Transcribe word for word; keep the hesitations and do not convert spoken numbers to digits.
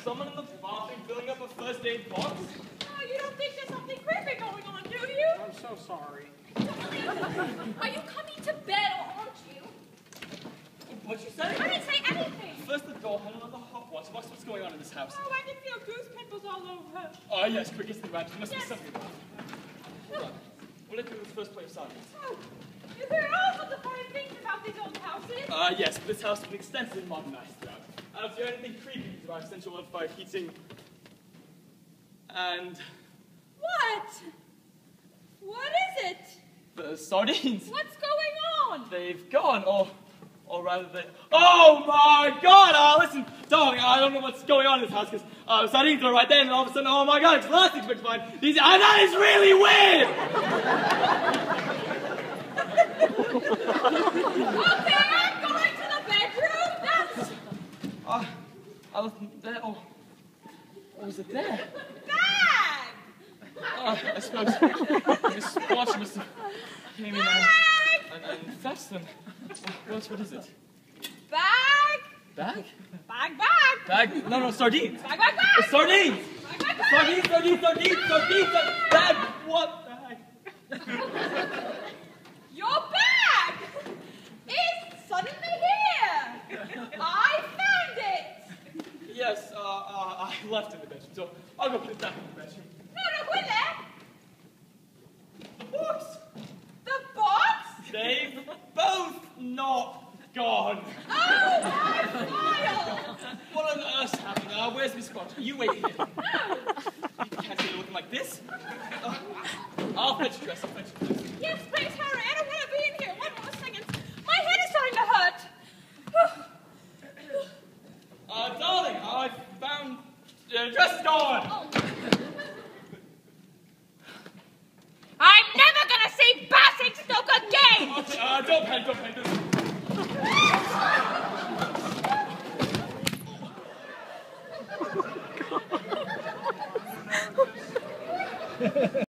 someone in the bathroom filling up a first aid box? Oh, you don't think there's something creepy going on, do you? I'm so sorry. Are you coming to bed or aren't you? What'd you say? I didn't say anything. First the door handle and the hot water box. What's going on in this house? Oh, I can feel goose pimples all over. Oh, yes, quick, it's the rat. There must Yes. be something about it. Hold on. We'll let you in the first plate of sardines. Oh, you hear all sorts of funny things about these old houses. Uh, yes, but this house has been extensively modernized throughout. Uh, if you have anything creepy about central oil fire heating and What? What is it? the sardines, What's going on? they've gone, or, or rather they, oh my god, uh, listen, darling, I don't know what's going on in this house, because uh, the sardines are right there, and all of a sudden, oh my god, explosives went fine. These, uh, that is really weird! Okay, I'm going to the bedroom. That's Uh, I listen, there, oh, what was it there? bad. Uh, I suppose Miss Watch must have came in and, and, and fetched them. What, what is it? Bag. Bag? Bag, bag. Bag? No, no, sardines. Bag, bag, bag. Sardines! Bag, bag, bag. Sardines, sardines, sardines, sardines, sardines, bag! What bag? Your bag is suddenly here. I found it. Yes, uh, uh, I left in the bedroom, so I'll go put it back in the bedroom. No, no, Wille. The books! The box? They've both not gone. Oh, my file. What on earth's happening? Uh, where's Miss Scott? You wait here. No. You can't see her looking like this. Uh, I'll fetch a dress, I'll fetch a dress. Yes, please hurry. I don't want to be in here. One more second. My head is starting to hurt. Uh, darling, I found... Uh, dress is gone! Oh. I'm never gonna see Basingstoke again! Okay, uh, don't panic, don't panic.